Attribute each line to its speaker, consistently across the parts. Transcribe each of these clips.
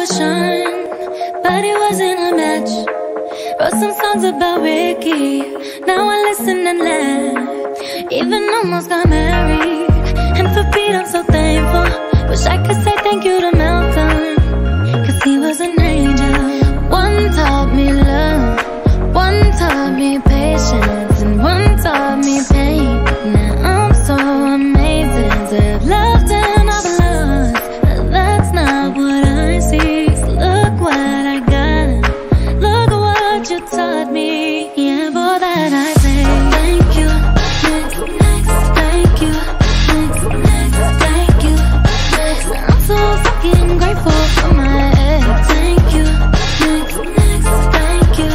Speaker 1: was Sean, but he wasn't a match. Wrote some songs about Ricky, now I listen and laugh. Even almost got married, and for Pete I'm so thankful. Wish I could say thank you to Malcolm, cause he was an angel. One taught me love, one taught me patience, and one taught me pain. Now I'm so amazing to have loved and I've lost, but that's not what I see. So look what I got, look what you taught me. Yeah, for that I say thank you, next, thank you, next, thank you. I'm so fucking grateful for my ex. Thank you, next, thank you,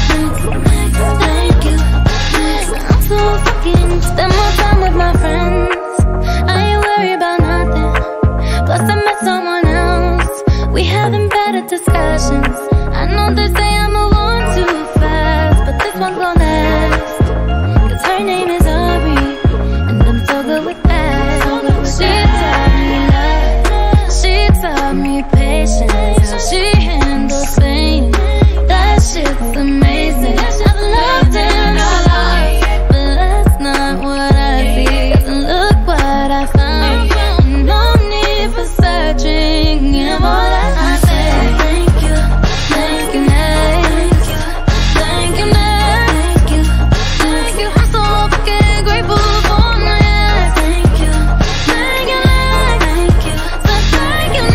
Speaker 1: next, thank you. I'm so fucking spend more time with my friends. I ain't worried about nothing. Plus I met someone else. We having better discussions. I know they say I move on too fast, but this one's gonna last. Cause her name is Ari, and I'm so good with that. She taught me love, she taught me patience, how she handles pain. That shit's amazing. I've loved and I've lost, but that's not what I see. Cause look what I found, no need for searching. Yeah, for that I say thank you, thank you, thank you, thank you, thank you, thank you. I'm so fucking grateful for my ex. Thank you, thank you, thank you, so thank you,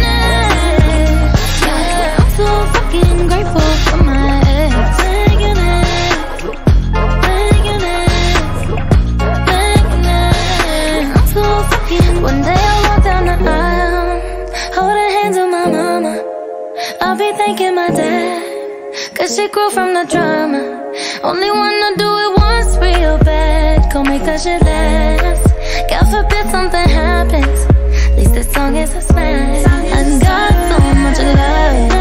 Speaker 1: next. Yeah, I'm so fucking grateful for my ex. Thank you, next, thank you, next, thank you, next. I'm so fucking. One day I walk down the aisle, holding hands with my mama. I'll be thanking my dad, cause she grew from the drama. Only wanna do it once real bad, gon' make that shit last. God forbid something happens, at least this song is a smash. I got so much love,